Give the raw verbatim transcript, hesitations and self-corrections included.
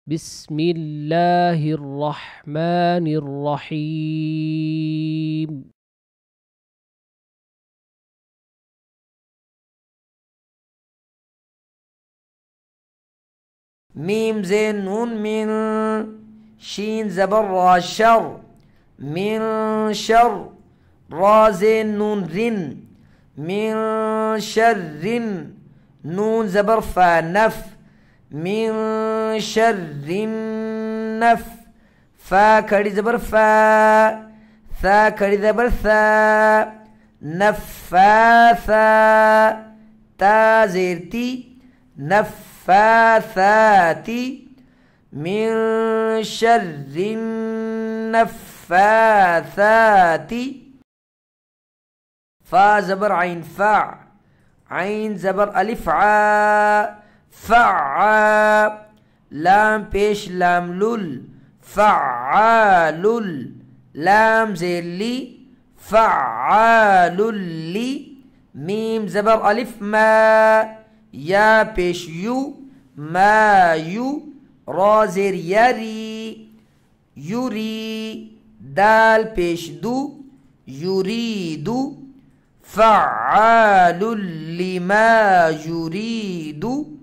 बिस्मिल्लाहिर रहमानिर रहीम। Meme Zen नून मिन, शीन ज़बर रा sir, मिन शर, रा ज़ेन नून रिन, मिन शर्रिन, नून ज़बर फा नफ, मिन शर्रिन नफ, फा खड़ी ज़बर फा, सा खड़ी ज़बर सा, नफ़्फ़ासा, ता ज़ेर ती, नफ़्फ़ासाती, मिन शर्रिन नफ़्फ़ासाती, फा ज़बर आइन फा, आइन ज़बर अलिफ आ, फ़अ, लाम पेश लाम लुल, फ़अलुल, लाम ज़ेर ली, फ़अलुल्ली, मीम ज़बर अलिफ मा, या पेश यू, मा यू, रा ज़ेर यारी, यूरी, दाल पेश दू, यूरीदू, फ़अलुल लिमा यूरीदू।